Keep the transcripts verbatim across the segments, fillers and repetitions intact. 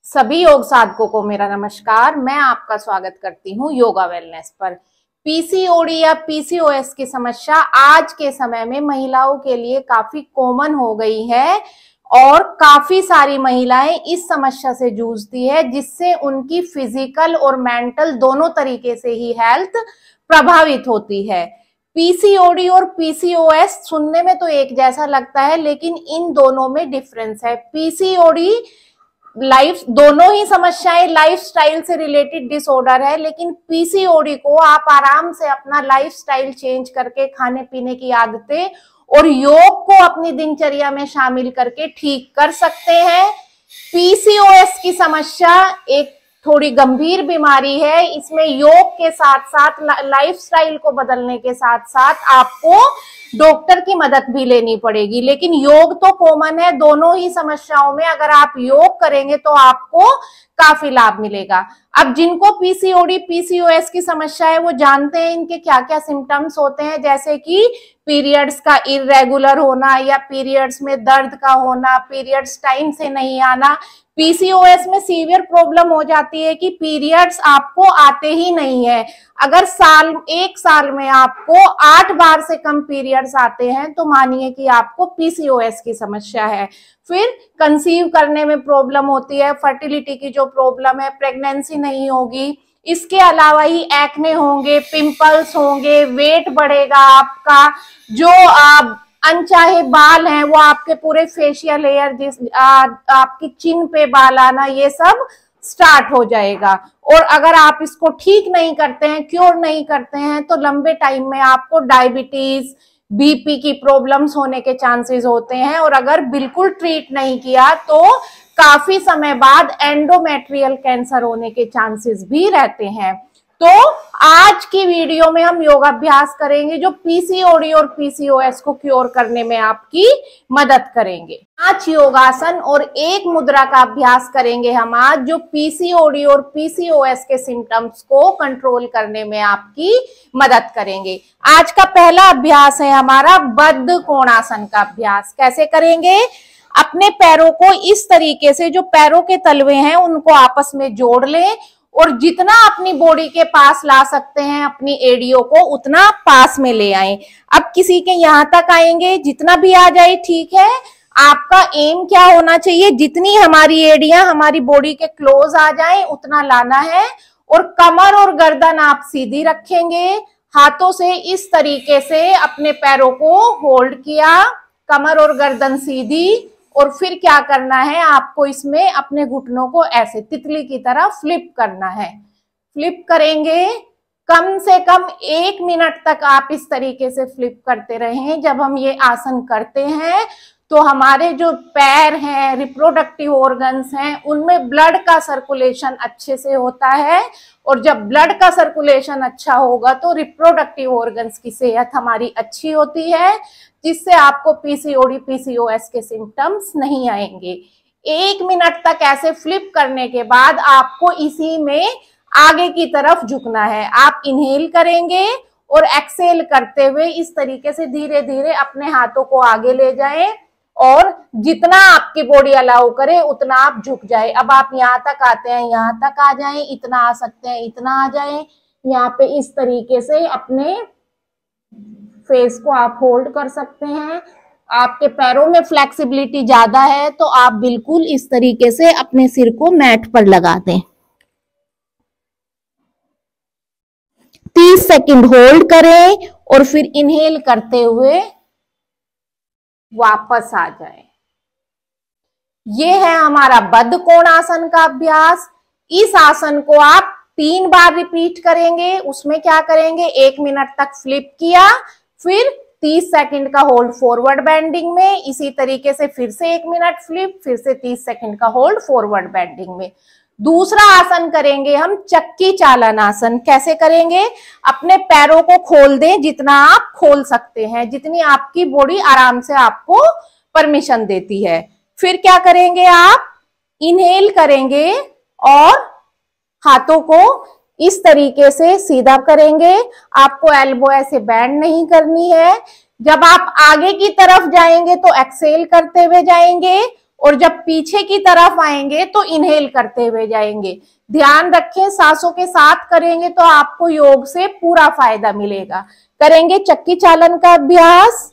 सभी योग साधकों को मेरा नमस्कार। मैं आपका स्वागत करती हूँ योगा वेलनेस पर। पीसीओडी या पीसीओएस की समस्या आज के समय में महिलाओं के लिए काफी कॉमन हो गई है और काफी सारी महिलाएं इस समस्या से जूझती है, जिससे उनकी फिजिकल और मेंटल दोनों तरीके से ही हेल्थ प्रभावित होती है। पीसीओडी और पीसीओएस सुनने में तो एक जैसा लगता है, लेकिन इन दोनों में डिफरेंस है। पीसीओडी लाइफ दोनों ही समस्याएं लाइफस्टाइल से रिलेटेड डिसऑर्डर है, लेकिन पीसीओडी को आप आराम से अपना लाइफस्टाइल चेंज करके खाने पीने की आदतें और योग को अपनी दिनचर्या में शामिल करके ठीक कर सकते हैं। पीसीओएस की समस्या एक थोड़ी गंभीर बीमारी है। इसमें योग के साथ साथ लाइफस्टाइल को बदलने के साथ साथ आपको डॉक्टर की मदद भी लेनी पड़ेगी, लेकिन योग तो कॉमन है। दोनों ही समस्याओं में अगर आप योग करेंगे तो आपको काफी लाभ मिलेगा। अब जिनको पीसीओडी पीसीओएस की समस्या है वो जानते हैं इनके क्या क्या सिम्टम्स होते हैं, जैसे कि पीरियड्स का इरेगुलर होना या पीरियड्स में दर्द का होना, पीरियड्स टाइम से नहीं आना। पीसीओएस में सीवियर प्रॉब्लम हो जाती है कि पीरियड्स आपको आते ही नहीं है। अगर साल एक साल में आपको आठ बार से कम पीरियड्स आते हैं तो मानिए कि आपको पीसीओएस की समस्या है। फिर कंसीव करने में प्रॉब्लम होती है, फर्टिलिटी की जो प्रॉब्लम है, प्रेगनेंसी नहीं होगी। इसके अलावा ही एक्ने होंगे, पिंपल्स होंगे, वेट बढ़ेगा आपका, जो आप अनचाहे बाल हैं वो आपके पूरे फेशियल हेयर, जिस आ, आपकी चिन पे बाल आना, ये सब स्टार्ट हो जाएगा। और अगर आप इसको ठीक नहीं करते हैं, क्योर नहीं करते हैं, तो लंबे टाइम में आपको डायबिटीज, बीपी की प्रॉब्लम्स होने के चांसेस होते हैं। और अगर बिल्कुल ट्रीट नहीं किया तो काफी समय बाद एंडोमेट्रियल कैंसर होने के चांसेस भी रहते हैं। तो आज की वीडियो में हम योगाभ्यास करेंगे जो पीसीओडी और पीसीओएस को क्योर करने में आपकी मदद करेंगे। पांच योगासन और एक मुद्रा का अभ्यास करेंगे हम आज, जो पीसीओडी और पीसीओएस के सिम्टम्स को कंट्रोल करने में आपकी मदद करेंगे। आज का पहला अभ्यास है हमारा बद्ध कोणासन का अभ्यास। कैसे करेंगे? अपने पैरों को इस तरीके से, जो पैरों के तलवे हैं उनको आपस में जोड़ लें और जितना अपनी बॉडी के पास ला सकते हैं अपनी एड़ियों को उतना पास में ले आए। अब किसी के यहां तक आएंगे, जितना भी आ जाए ठीक है। आपका एम क्या होना चाहिए? जितनी हमारी एड़ियां हमारी बॉडी के क्लोज आ जाए उतना लाना है। और कमर और गर्दन आप सीधी रखेंगे, हाथों से इस तरीके से अपने पैरों को होल्ड किया, कमर और गर्दन सीधी। और फिर क्या करना है, आपको इसमें अपने घुटनों को ऐसे तितली की तरह फ्लिप करना है। फ्लिप करेंगे, कम से कम एक मिनट तक आप इस तरीके से फ्लिप करते रहें। जब हम ये आसन करते हैं तो हमारे जो पैर हैं, रिप्रोडक्टिव ऑर्गन्स हैं, उनमें ब्लड का सर्कुलेशन अच्छे से होता है। और जब ब्लड का सर्कुलेशन अच्छा होगा तो रिप्रोडक्टिव ऑर्गन्स की सेहत हमारी अच्छी होती है, जिससे आपको पीसीओडी पीसीओएस के सिम्टम्स नहीं आएंगे। एक मिनट तक ऐसे फ्लिप करने के बाद आपको इसी में आगे की तरफ झुकना है। आप इनहेल करेंगे और एक्सेल करते हुए इस तरीके से धीरे धीरे अपने हाथों को आगे ले जाएं और जितना आपकी बॉडी अलाउ करे उतना आप झुक जाए। अब आप यहाँ तक आते हैं, यहाँ तक आ जाएं, इतना आ सकते हैं, इतना आ जाएं। यहाँ पे इस तरीके से अपने फेस को आप होल्ड कर सकते हैं। आपके पैरों में फ्लेक्सिबिलिटी ज्यादा है तो आप बिल्कुल इस तरीके से अपने सिर को मैट पर लगा दें। तीस सेकंड होल्ड करें और फिर इनहेल करते हुए वापस आ जाए। ये है हमारा बद्ध कोणासन का अभ्यास। इस आसन को आप तीन बार रिपीट करेंगे। उसमें क्या करेंगे, एक मिनट तक फ्लिप किया, फिर तीस सेकंड का होल्ड फॉरवर्ड बेंडिंग में, इसी तरीके से फिर से एक मिनट फ्लिप, फिर से तीस सेकंड का होल्ड फॉरवर्ड बेंडिंग में। दूसरा आसन करेंगे हम चक्की चालन आसन। कैसे करेंगे? अपने पैरों को खोल दें जितना आप खोल सकते हैं, जितनी आपकी बॉडी आराम से आपको परमिशन देती है। फिर क्या करेंगे, आप इनहेल करेंगे और हाथों को इस तरीके से सीधा करेंगे। आपको एल्बो ऐसे बैंड नहीं करनी है। जब आप आगे की तरफ जाएंगे तो एक्सेल करते हुए जाएंगे और जब पीछे की तरफ आएंगे तो इनहेल करते हुए जाएंगे। ध्यान रखें, सांसों के साथ करेंगे तो आपको योग से पूरा फायदा मिलेगा। करेंगे चक्की चालन का अभ्यास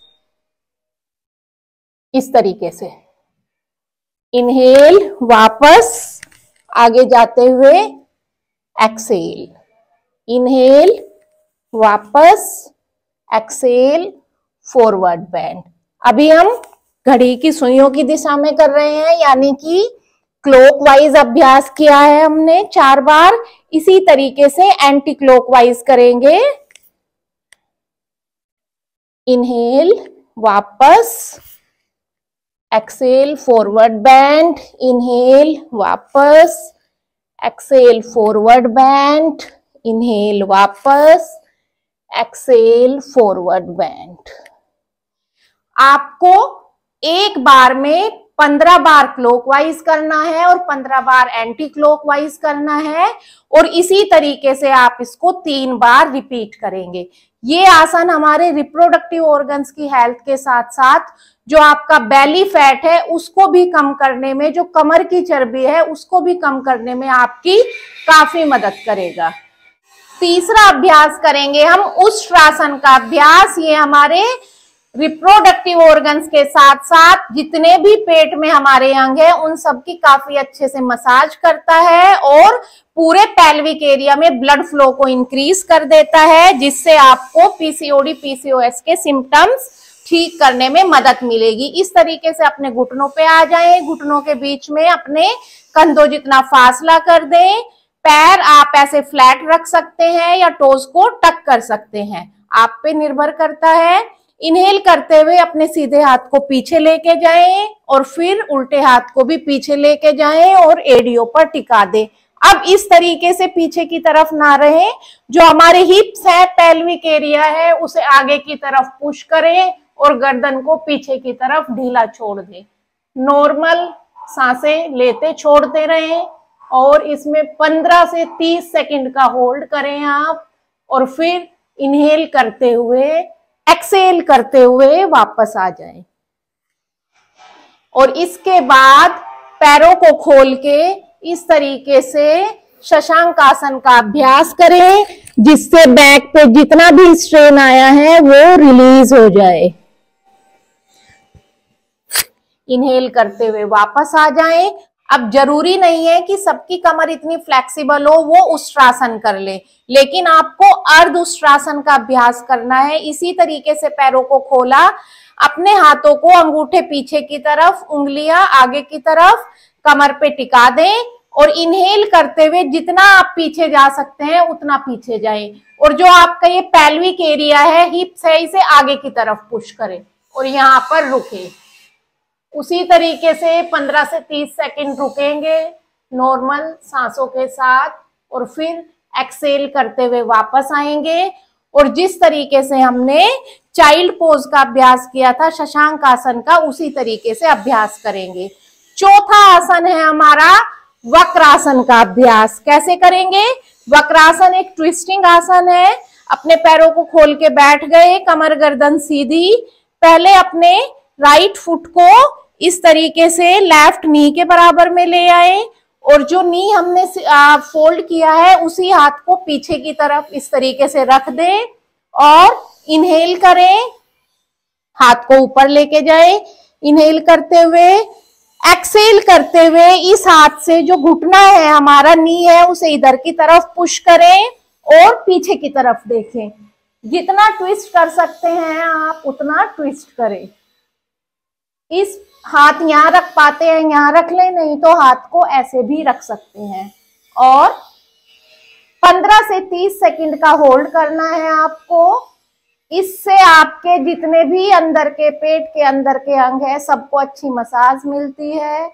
इस तरीके से। इनहेल, वापस आगे जाते हुए एक्सेल, इनहेल, वापस एक्सेल, फॉरवर्ड बेंड। अभी हम घड़ी की सुइयों की दिशा में कर रहे हैं, यानी कि क्लॉकवाइज अभ्यास किया है हमने चार बार। इसी तरीके से एंटी क्लॉकवाइज करेंगे। इनहेल, वापस एक्सेल, फॉरवर्ड बेंड, इनहेल, वापस एक्सेल, फॉरवर्ड बेंड, इनहेल, वापस एक्सेल, फॉरवर्ड बेंड। आपको एक बार में पंद्रह बार क्लॉकवाइज करना है और पंद्रह बार एंटी क्लॉकवाइज करना है, और इसी तरीके से आप इसको तीन बार रिपीट करेंगे। ये आसन हमारे रिप्रोडक्टिव ऑर्गन्स की हेल्थ के साथ साथ जो आपका बेली फैट है उसको भी कम करने में, जो कमर की चर्बी है उसको भी कम करने में आपकी काफी मदद करेगा। तीसरा अभ्यास करेंगे हम उष्ट्रासन का अभ्यास। ये हमारे रिप्रोडक्टिव ऑर्गन्स के साथ साथ जितने भी पेट में हमारे अंग है उन सब की काफी अच्छे से मसाज करता है और पूरे पेल्विक एरिया में ब्लड फ्लो को इंक्रीज कर देता है, जिससे आपको पीसीओडी पीसीओएस के सिम्टम्स ठीक करने में मदद मिलेगी। इस तरीके से अपने घुटनों पे आ जाएं, घुटनों के बीच में अपने कंधों जितना फासला कर दें। पैर आप ऐसे फ्लैट रख सकते हैं या टोज को टक कर सकते हैं, आप पे निर्भर करता है। इनहेल करते हुए अपने सीधे हाथ को पीछे लेके जाएं और फिर उल्टे हाथ को भी पीछे लेके जाएं और एडियो पर टिका दें। अब इस तरीके से पीछे की तरफ ना रहे, जो हमारे हिप्स है, पेल्विक एरिया है, उसे आगे की तरफ पुश करें और गर्दन को पीछे की तरफ ढीला छोड़ दें। नॉर्मल सांसें लेते छोड़ते रहें और इसमें पंद्रह से तीस सेकंड का होल्ड करें आप, और फिर इनहेल करते हुए एक्सेल करते हुए वापस आ जाएं। और इसके बाद पैरों को खोल के इस तरीके से शशांक आसन का अभ्यास करें, जिससे बैक पे जितना भी स्ट्रेन आया है वो रिलीज हो जाए। इनहेल करते हुए वापस आ जाएं। अब जरूरी नहीं है कि सबकी कमर इतनी फ्लेक्सिबल हो वो उष्ट्रासन कर ले, लेकिन आपको अर्ध उष्ट्रासन का अभ्यास करना है। इसी तरीके से पैरों को खोला, अपने हाथों को अंगूठे पीछे की तरफ, उंगलियां आगे की तरफ कमर पे टिका दें और इनहेल करते हुए जितना आप पीछे जा सकते हैं उतना पीछे जाएं, और जो आपका ये पेल्विक एरिया है, हिप्स है, इसे आगे की तरफ पुश करें और यहाँ पर रुके। उसी तरीके से पंद्रह से तीस सेकंड रुकेंगे नॉर्मल सांसों के साथ, और फिर एक्सेल करते हुए वापस आएंगे। और जिस तरीके से हमने चाइल्ड पोज का अभ्यास किया था शशांक आसन का, उसी तरीके से अभ्यास करेंगे। चौथा आसन है हमारा वक्रासन का अभ्यास। कैसे करेंगे? वक्रासन एक ट्विस्टिंग आसन है। अपने पैरों को खोल के बैठ गए, कमर गर्दन सीधी। पहले अपने राइट फुट को इस तरीके से लेफ्ट नी के बराबर में ले आए, और जो नी हमने फोल्ड किया है उसी हाथ को पीछे की तरफ इस तरीके से रख दें और इनहेल करें, हाथ को ऊपर लेके जाए। इनहेल करते हुए एक्सेल करते हुए इस हाथ से जो घुटना है हमारा, नी है, उसे इधर की तरफ पुश करें और पीछे की तरफ देखें। जितना ट्विस्ट कर सकते हैं आप उतना ट्विस्ट करें। इस हाथ यहाँ रख पाते हैं यहाँ रख लें, नहीं तो हाथ को ऐसे भी रख सकते हैं। और पंद्रह से तीस सेकंड का होल्ड करना है आपको। इससे आपके जितने भी अंदर के पेट के अंदर के अंग है सबको अच्छी मसाज मिलती है।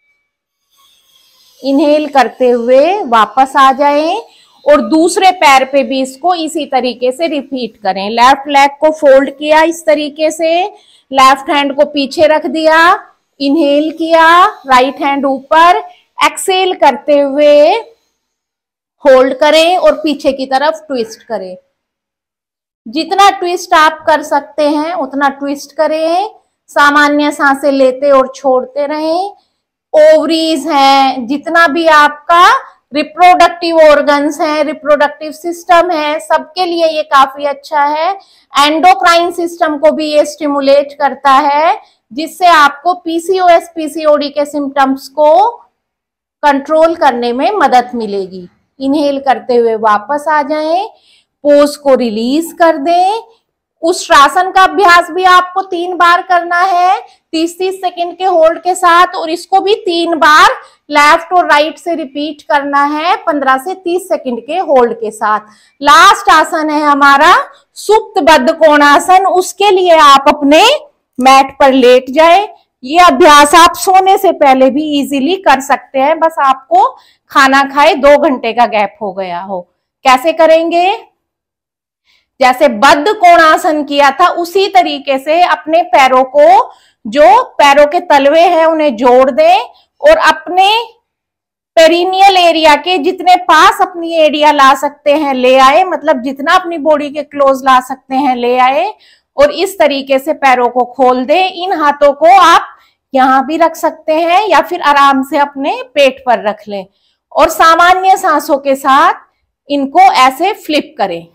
इनहेल करते हुए वापस आ जाएं और दूसरे पैर पे भी इसको इसी तरीके से रिपीट करें। लेफ्ट लेग को फोल्ड किया इस तरीके से, लेफ्ट हैंड को पीछे रख दिया, इनहेल किया, राइट हैंड ऊपर, एक्सेल करते हुए होल्ड करें और पीछे की तरफ ट्विस्ट करें। जितना ट्विस्ट आप कर सकते हैं उतना ट्विस्ट करें। सामान्य सांसें लेते और छोड़ते रहें। ओवरीज हैं, जितना भी आपका रिप्रोडक्टिव ऑर्गन्स है, रिप्रोडक्टिव सिस्टम है, सबके लिए ये काफी अच्छा है। एंडोक्राइन सिस्टम को भी ये स्टिमुलेट करता है, जिससे आपको पीसीओएस पीसीओडी के सिम्टम्स को कंट्रोल करने में मदद मिलेगी। इनहेल करते हुए वापस आ जाएं, पोज को रिलीज कर दें। उष्ट्रासन का अभ्यास भी आपको तीन बार करना है, तीस तीस सेकंड के होल्ड के साथ, और इसको भी तीन बार लेफ्ट और राइट से रिपीट करना है, पंद्रह से तीस सेकंड के होल्ड के साथ। लास्ट आसन है हमारा सुप्त बद्ध कोणासन। उसके लिए आप अपने मैट पर लेट जाए। ये अभ्यास आप सोने से पहले भी इजीली कर सकते हैं, बस आपको खाना खाए दो घंटे का गैप हो गया हो। कैसे करेंगे? जैसे बद्ध कोणासन किया था उसी तरीके से अपने पैरों को, जो पैरों के तलवे हैं उन्हें जोड़ दें और अपने पेरिनियल एरिया के जितने पास अपनी एरिया ला सकते हैं ले आए, मतलब जितना अपनी बॉडी के क्लोज ला सकते हैं ले आए, और इस तरीके से पैरों को खोल दें। इन हाथों को आप यहां भी रख सकते हैं या फिर आराम से अपने पेट पर रख लें, और सामान्य सांसों के साथ इनको ऐसे फ्लिप करें।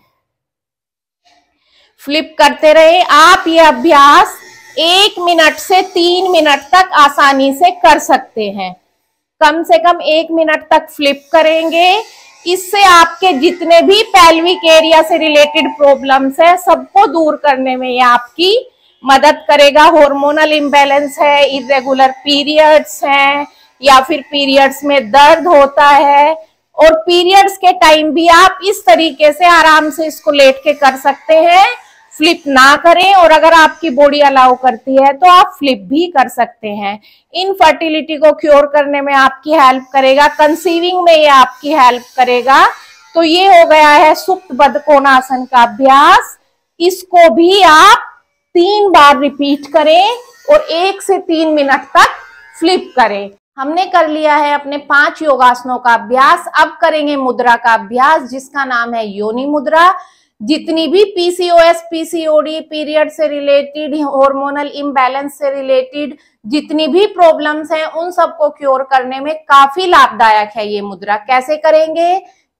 फ्लिप करते रहे। आप ये अभ्यास एक मिनट से तीन मिनट तक आसानी से कर सकते हैं। कम से कम एक मिनट तक फ्लिप करेंगे। इससे आपके जितने भी पेल्विक एरिया से रिलेटेड प्रॉब्लम्स है सबको दूर करने में ये आपकी मदद करेगा। हार्मोनल इम्बैलेंस है, इरेगुलर पीरियड्स हैं, या फिर पीरियड्स में दर्द होता है, और पीरियड्स के टाइम भी आप इस तरीके से आराम से इसको लेट के कर सकते हैं। फ्लिप ना करें, और अगर आपकी बॉडी अलाउ करती है तो आप फ्लिप भी कर सकते हैं। इनफर्टिलिटी को क्योर करने में आपकी हेल्प करेगा, कंसीविंग में ये आपकी हेल्प करेगा। तो ये हो गया है सुप्त बद्ध कोणासन का अभ्यास। इसको भी आप तीन बार रिपीट करें और एक से तीन मिनट तक फ्लिप करें। हमने कर लिया है अपने पांच योगासनों का अभ्यास। अब करेंगे मुद्रा का अभ्यास, जिसका नाम है योनि मुद्रा। जितनी भी पीसीओएस पीसीओडी, पीरियड से रिलेटेड, हार्मोनल इम्बैलेंस से रिलेटेड जितनी भी प्रॉब्लम्स हैं उन सबको क्योर करने में काफी लाभदायक है ये मुद्रा। कैसे करेंगे?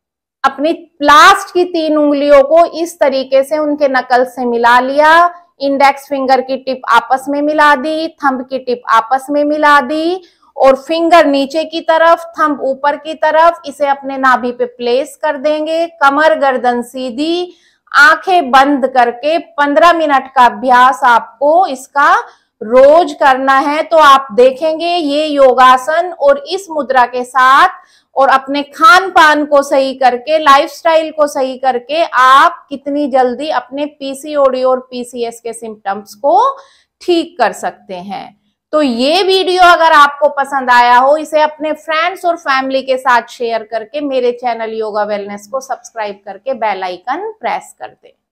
अपनी लास्ट की तीन उंगलियों को इस तरीके से उनके नकल से मिला लिया, इंडेक्स फिंगर की टिप आपस में मिला दी, थंब की टिप आपस में मिला दी, और फिंगर नीचे की तरफ, थंब ऊपर की तरफ, इसे अपने नाभि पे प्लेस कर देंगे। कमर गर्दन सीधी, आंखें बंद करके पंद्रह मिनट का अभ्यास आपको इसका रोज करना है। तो आप देखेंगे ये योगासन और इस मुद्रा के साथ, और अपने खान पान को सही करके, लाइफस्टाइल को सही करके, आप कितनी जल्दी अपने पीसीओडी और पीसीएस के सिम्टम्स को ठीक कर सकते हैं। तो ये वीडियो अगर आपको पसंद आया हो, इसे अपने फ्रेंड्स और फैमिली के साथ शेयर करके मेरे चैनल योगा वेलनेस को सब्सक्राइब करके बेल आइकन प्रेस कर दें।